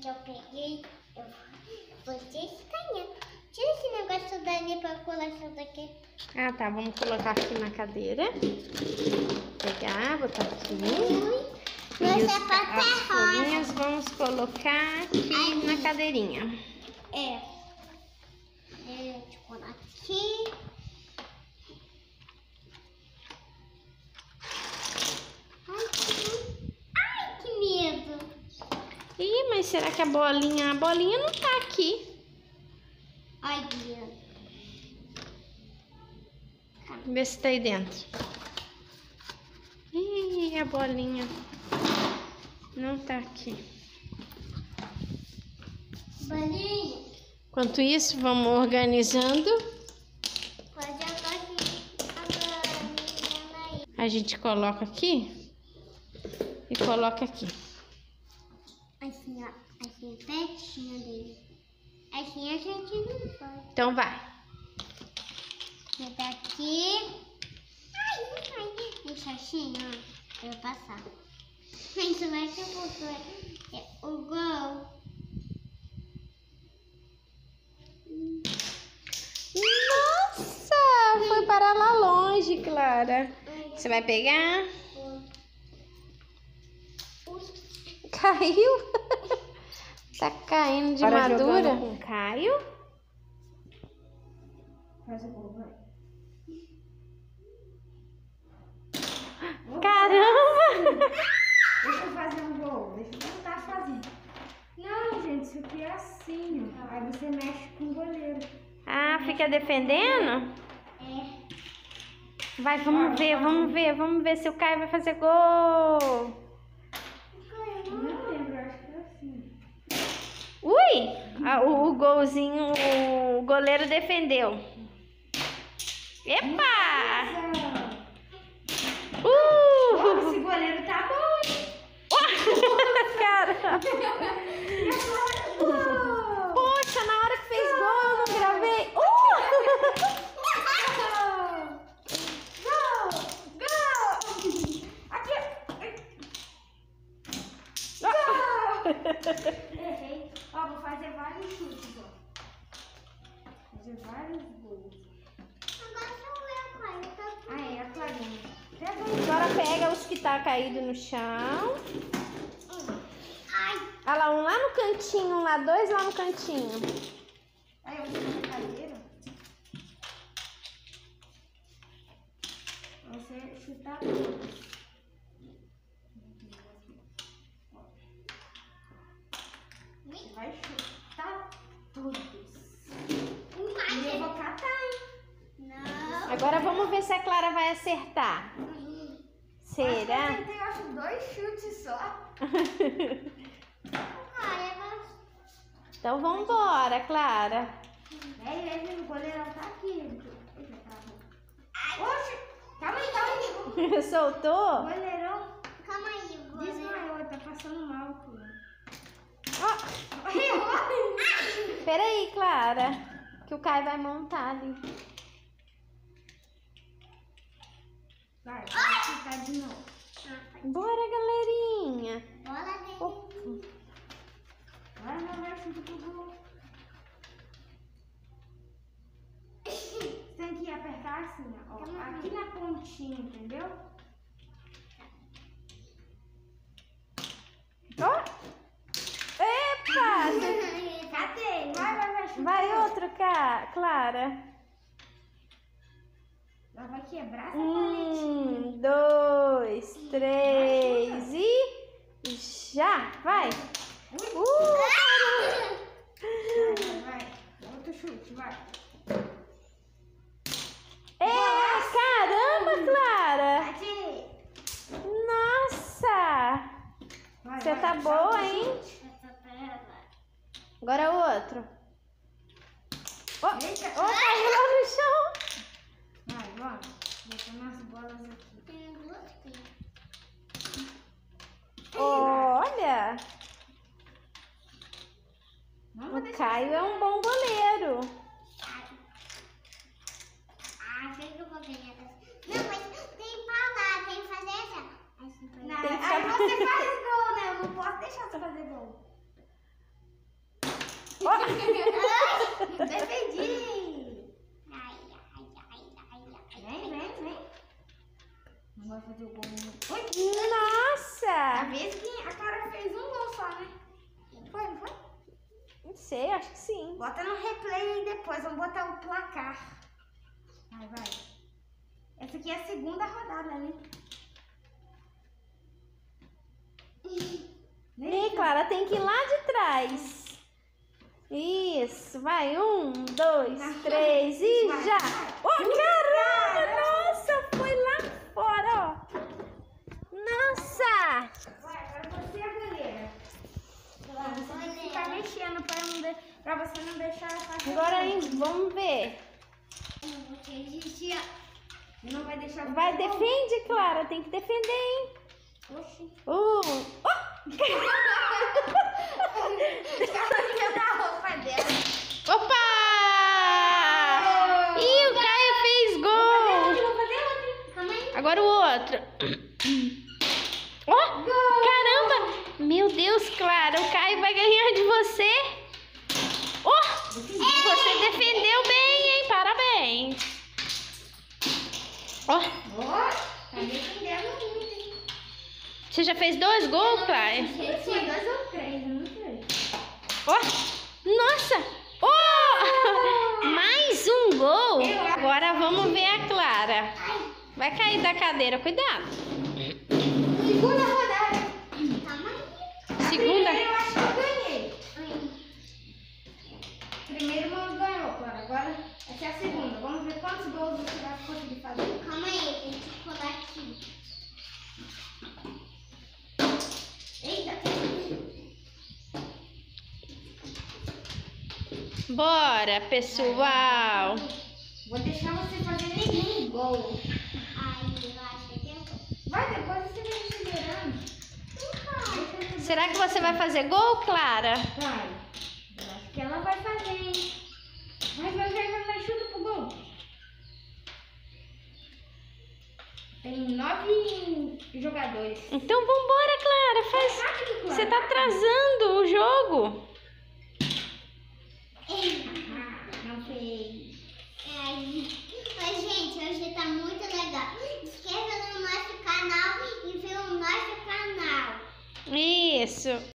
eu peguei, vocês ganham. Tira esse negócio dali pra colar isso daqui. Ah, tá. Vamos colocar aqui na cadeira. Pegar, botar aqui. E as folhinhas vamos colocar aqui na cadeirinha. Deixa eu colar aqui. Ai, que medo. Ih, mas será que a bolinha não tá aqui? Ai, Deus. Vê se tá aí dentro. Ih, a bolinha não tá aqui. Bolinha. Enquanto isso, vamos organizando. Pode jogar aqui. A gente coloca aqui e coloca aqui. Assim, ó. Assim, pertinho dele. Assim a gente não pode. Então vai. Botar aqui. Ai, não vai. Deixa assim, ó. Eu vou passar. Isso vai ser o gol. Nossa, foi para lá longe, Clara. Você vai pegar? Caiu? Tá caindo de madura. Com o Caio. Faz o gol, vai. Caramba! Deixa eu fazer um gol. Deixa eu tentar fazer. Não, gente, isso aqui é assim, ó. Aí você mexe com o goleiro. Ah, fica defendendo? Vai, vamos ver se o Caio vai fazer gol. Não lembro, acho que é assim. Ui! O golzinho, o goleiro defendeu. Epa! Esse goleiro tá bom, hein? Cara! Poxa, na hora que fez gol eu não gravei. Errei. Ó, vou fazer vários chutes, ó. Fazer vários gols. Agora sou eu, pai. Ah, é a Clarinha. Agora pega os que tá caído no chão. Ai. Olha lá, um lá no cantinho, lá, dois lá no cantinho. Aí eu vou fazer cadeira. Você chutar todos. Você vai chutar todos. E eu vou catar, hein? Não. Agora vamos ver se a Clara vai acertar. Será? Eu tentei, acho, 2 chutes só. Então vamos embora, Clara. O goleiro tá aqui. Oxe, calma aí. Soltou? O goleirão Calma aí, goleiro. desmaiou, tá passando mal, pô. Ó, peraí, Clara, que o Caio vai montar ali. Vai, vou chutar de novo. Bora, galerinha. Bola dele. Vai, chuta pro gol. Você tem que apertar assim, ó. Aqui na pontinha, entendeu? Ó. Epa! Catei. Vai, chuta. Vai outro, Clara. Ela vai quebrar essa paletinha. 2, 3 e já, vai. Vai. Outro chute, vai. Caramba, Clara. Aqui. Nossa. Vai, Você tá boa, hein? Agora o outro. Eita. Caiu lá no chão. Vai, vamos. Botando as bolas aqui. Olha, Vamos o deixar Caio é um bom goleiro. Sei que eu vou ganhar dessa. Não, mas tem que falar, tem que fazer essa. Não, aí você faz gol, né? Eu não posso deixar você fazer gol. Defendi. Ai. Vem. Não vai fazer o gol. Oi. A Nossa! vez que a Clara fez um gol só, né? Foi, não foi? Não sei, acho que sim. Bota no replay aí depois, vamos botar o placar. Vai. Essa aqui é a segunda rodada, né? E Clara, tem que ir lá de trás. Isso, vai. 1, 2, 3 e Vai, já. vai. Oh, caramba! Nossa, foi lá fora, ó. Nossa! Vai, agora você é a goleira. Você tem que ficar mexendo pra você não deixar ela fazer. Agora vamos ver. Não vai deixar. Vai, defende, Clara. Tem que defender, hein? Oxi. Oh! A roupa dela. Opa! Ih, o Caio fez gol! Calma aí. Agora o outro. Ó, caramba! Meu Deus, Clara, o Caio vai ganhar de você. Ó, você defendeu bem, hein? Parabéns. Ó, Tá defendendo muito, hein? você já fez 2 gols, Clara? Foi 2 ou 3, eu não sei. Ó, nossa! Ó, mais um gol. Agora vamos ver a Clara. Vai cair da cadeira, cuidado. Segunda rodada. Calma aí. Segunda. Primeiro eu acho que eu ganhei. Primeiro não ganhou, Clara. Agora essa é a segunda. Vamos ver quantos gols você vai conseguir fazer. Calma aí, tem que colar aqui. Eita. Bora, pessoal. Vou deixar você fazer nenhum gol. Ai, eu acho que eu Vai, depois você vai me segurando. Será que você vai fazer gol, Clara? Vai. Eu acho que ela vai fazer, hein? Vai, chuta pro gol. Tem 9 jogadores. Então vambora, Clara. Faz. Rápido, Clara. Você tá atrasando o jogo. Não fez. Mas, gente, hoje tá muito legal. Inscreva no nosso canal e vê o nosso canal. Isso.